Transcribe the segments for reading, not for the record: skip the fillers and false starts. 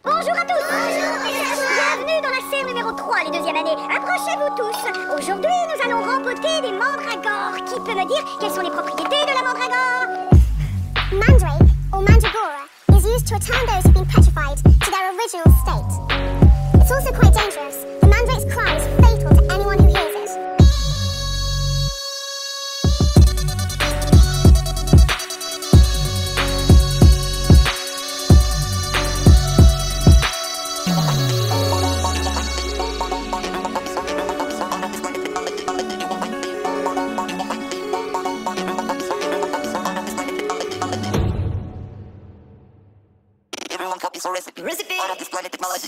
Bonjour à tous. Bienvenue dans la serre numéro 3, les deuxièmes années. Approchez-vous tous. Aujourd'hui, nous allons rempoter des mandragores. Qui peut me dire quelles sont les propriétés de la mandragore? Mandrake, or Mandragora, is used to return those who've been petrified to their original state. It's also quite dangerous. The mandrake's cry is fatal to anyone who hears it. Everyone copies a recipe. Out of this planet technology.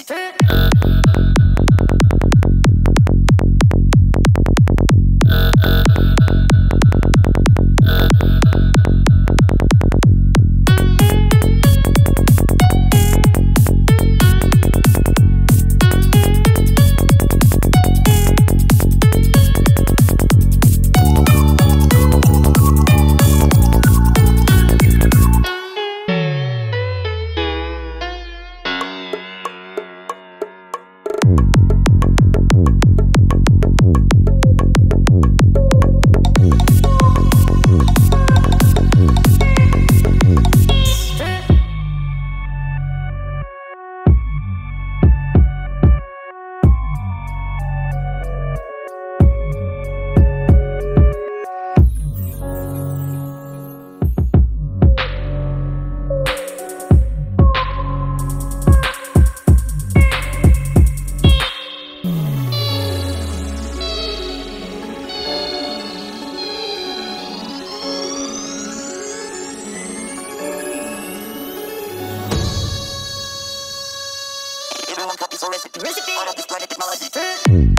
Everyone copies a recipe. Out of this planet technology.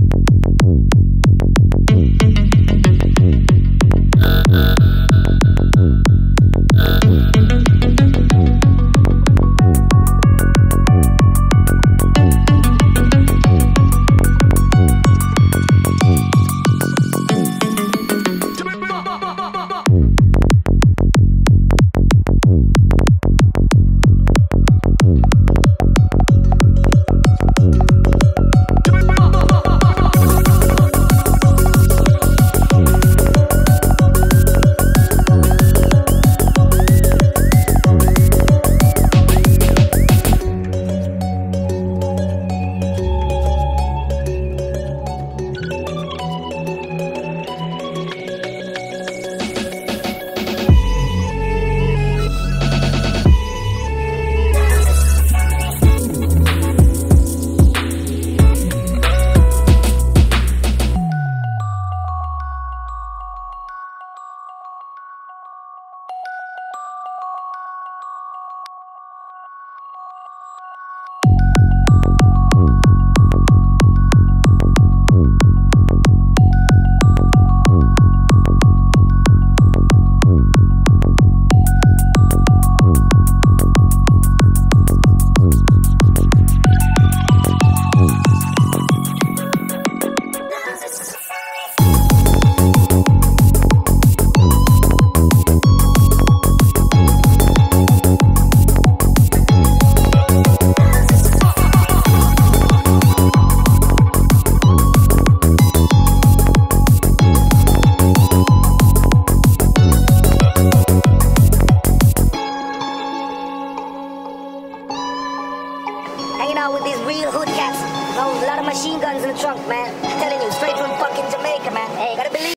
Hanging out with these real hood cats. A lot of machine guns in the trunk, man. I'm telling you, straight from fucking Jamaica, man. Hey, gotta believe.